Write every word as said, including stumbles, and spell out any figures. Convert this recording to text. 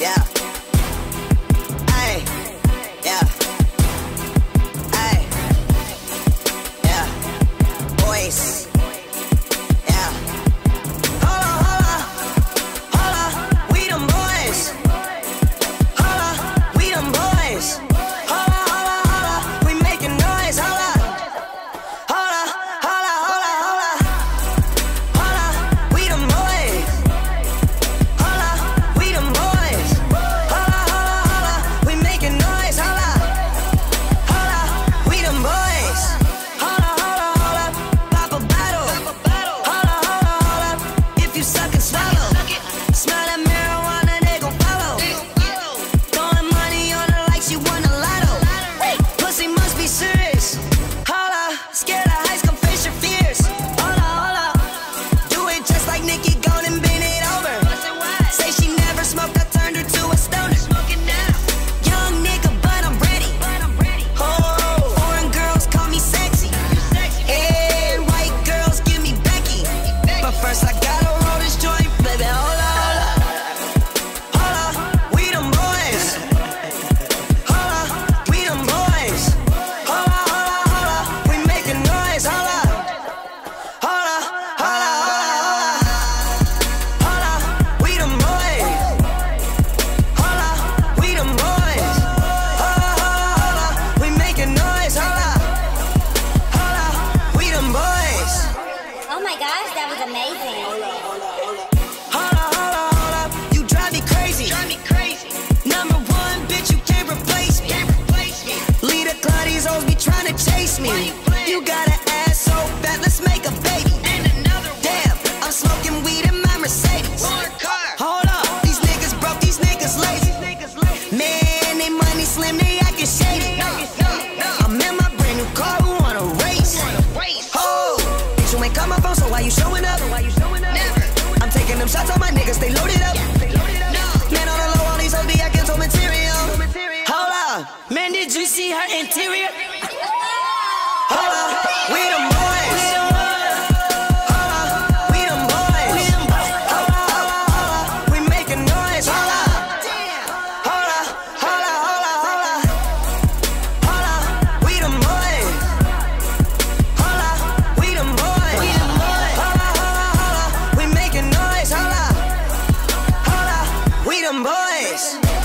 Yeah. Ay, yeah. Ay, yeah. Boyz. Yeah. Holla, holla, holla. We them boys. Holla, we them boys. Holla, holla, holla. We making noise. Holla. Holla, holla, holla, holla. Holla, we them boys. Holla, we them boys. Holla, holla, holla. We making noise. Holla. Holla, we them boys. Holla, holla, holla. Pop a bottle. Holla, holla, holla. If you suck and swallow. Smell that marijuana, they gon' follow. Throwing money on her like she won a lotto. Pussy must be serious. Holla, scared of heights, come face your fears. Holla, holla. Do it just like Nicki, gone and bend it over. Say she never smoked, I turned her to a stoner. Young nigga, but I'm ready. Oh, foreign girls call me sexy. And white girls give me Becky. But first I gotta roll this joint, baby. Holla, holla. Holla, we them boys. Holla, we them boys. Holla, holla, holla. We making noise. Holla. Holla, holla, holla, holla. Holla, we them boys. Holla, we them boys. Holla, holla, holla. We making noise. Holla. Holla, we them boys. Oh my gosh, that was amazing. Holla, holla, holla. You drive me crazy. Number one, bitch, you can't replace me. Lead a cloud, these hoes be trying to chase me. You got an ass so fat, let's make a baby. Damn, I'm smoking weed in my Mercedes. Hold up, these niggas broke, these niggas lazy. Man, they money slim, they actin' shady. I'm in my brand new car, who wanna race? Oh, bitch, you ain't call my phone, so why you showing up? I'm taking them shots on my niggas, they loaded up. Man, on the low, all these hoes be acting so material. Hold up, man, did you see her interior? Hold up, we them boys. Hold up, we them boys. Hold up, hold up, hold up, we making noise. Hold up, hold up, hold up, hold up, hold up. Hold up, we them boys. Hold up, we them boys. Hold up, hold up, hold up, we making noise. Hold up, hold up, we them boys.